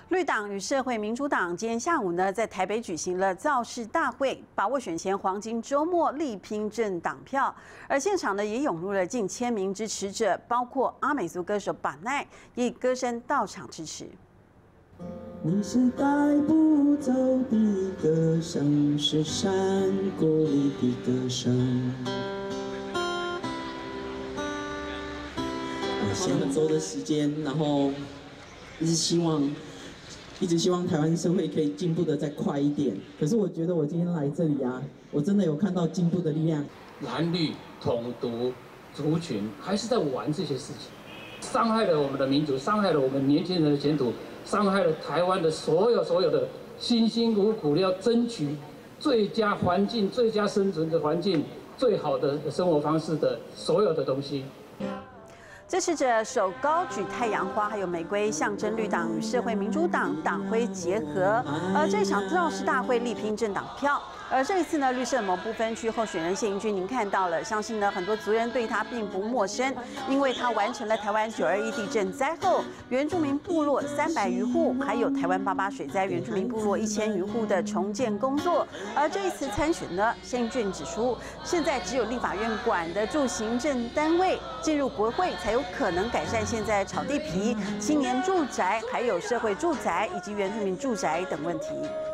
绿党与社会民主党今天下午呢，在台北举行了造势大会，把握选前黄金周末力拼政党票。而现场呢，也涌入了近1000名支持者，包括阿美族歌手巴奈也以歌声到场支持。 你是带不走的歌声，是山谷里的歌声。写很多的时间，然后一直希望台湾社会可以进步的再快一点。可是我觉得我今天来这里啊，我真的有看到进步的力量。 蓝绿统独族群还是在玩这些事情，伤害了我们的民主，伤害了我们年轻人的前途，伤害了台湾的所有的辛辛苦苦要争取最佳环境、最佳生存的环境、最好的生活方式的所有的东西。 支持者手高举太阳花，还有玫瑰，象征绿党与社会民主党党徽结合。而这场造势大会力拼政党票。而这一次呢，绿色某部分区候选人谢盈君，您看到了，相信呢很多族人对他并不陌生，因为他完成了台湾921地震灾后原住民部落300余户，还有台湾88水灾原住民部落1000余户的重建工作。而这一次参选呢，谢盈君指出，现在只有立法院管得住行政单位，进入国会才有可能改善现在炒地皮、青年住宅、还有社会住宅以及原住民住宅等问题。